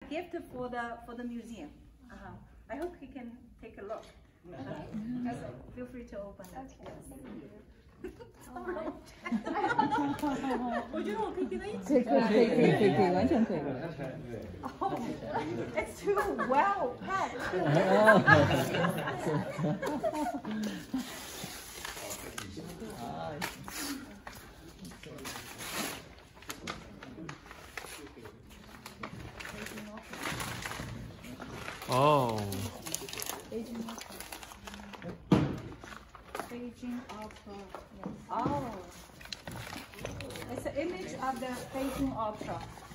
gift for the museum. I hope he can take a look. Feel free to open it. Yes. 我觉得我可以跟他一起。可以，完全可以。Oh, it's too well packed. Oh. Beijing Opera. Yes. Oh. It's an image of the Beijing Opera.